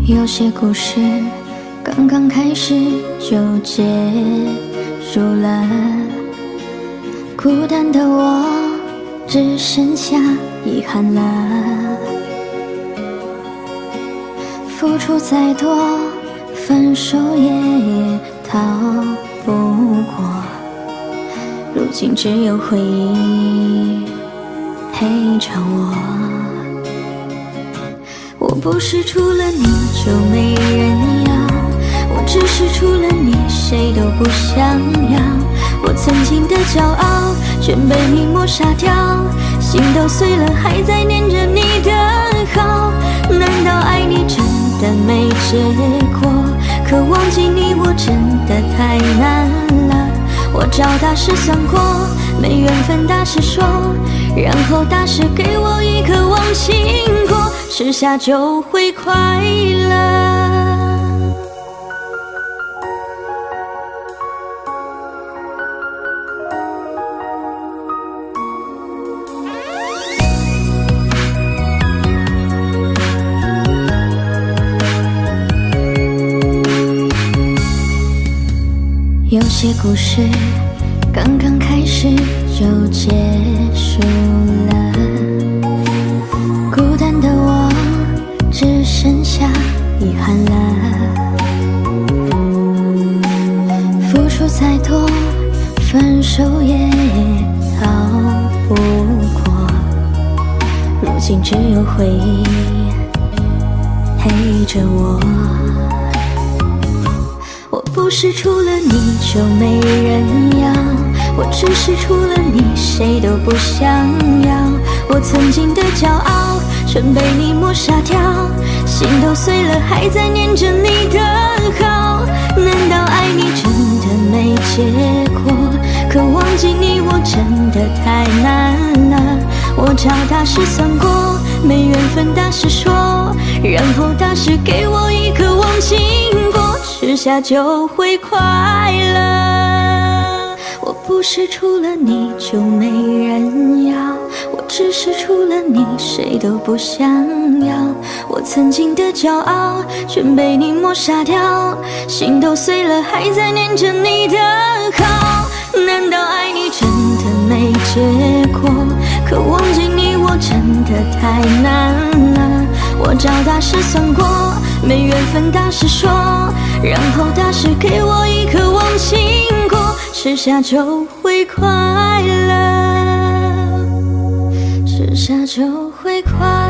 有些故事刚刚开始就结束了，孤单的我只剩下遗憾了。付出再多，分手也逃不过，如今只有回忆陪着我。我不是除了你就没人要，我只是除了你谁都不想要。我曾经的骄傲全被你抹杀掉，心都碎了还在念着你的好。难道爱你真的没结果？可忘记你我真的太难了。我找大师算过，没缘分大师说，然后大师给我一颗忘情果，吃下就会快乐。有些故事刚刚开始就结束了，孤单的我只剩下遗憾了。付出再多，分手也逃不过，如今只有回忆陪着我。我不是除了你就没人要，我只是除了你谁都不想要。我曾经的骄傲全被你抹杀掉，心都碎了还在念着你的好。难道爱你真的没结果？可忘记你我真的太难了。我找大师算过，没缘分大师说，然后大师给我一颗忘情果，吃下就会快乐。我不是除了你就没人要，我只是除了你谁都不想要。我曾经的骄傲全被你抹杀掉，心都碎了还在念着你的好。难道爱你真的没结果？可忘记你我真的太难了。我找大师算过，没缘分大师说，然后大师给我一颗忘情果，吃下就会快乐，吃下就会快乐。